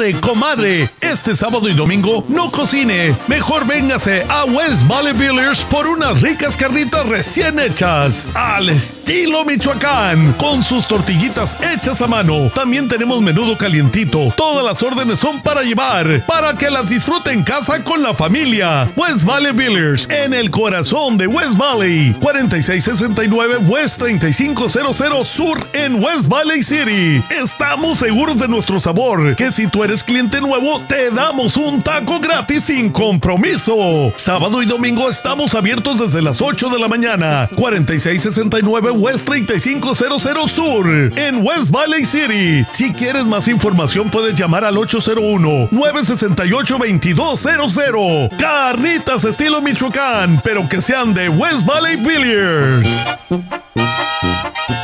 comadre, este sábado y domingo no cocine. Mejor véngase a West Valley Billiards por unas ricas carnitas recién hechas, al estilo Michoacán, con sus tortillitas hechas a mano. También tenemos menudo calientito. Todas las órdenes son para llevar, para que las disfrute en casa con la familia. West Valley Billiards, en el corazón de West Valley. 4669 West 3500 Sur en West Valley City. Estamos seguros de nuestro sabor, que si tú eres cliente nuevo, te damos un taco gratis sin compromiso. Sábado y domingo estamos abiertos desde las 8 de la mañana. 4669 West 3500 Sur en West Valley City. Si quieres más información, puedes llamar al 801-968-2200. Carnitas estilo Michoacán, pero que sean de West Valley Billiards.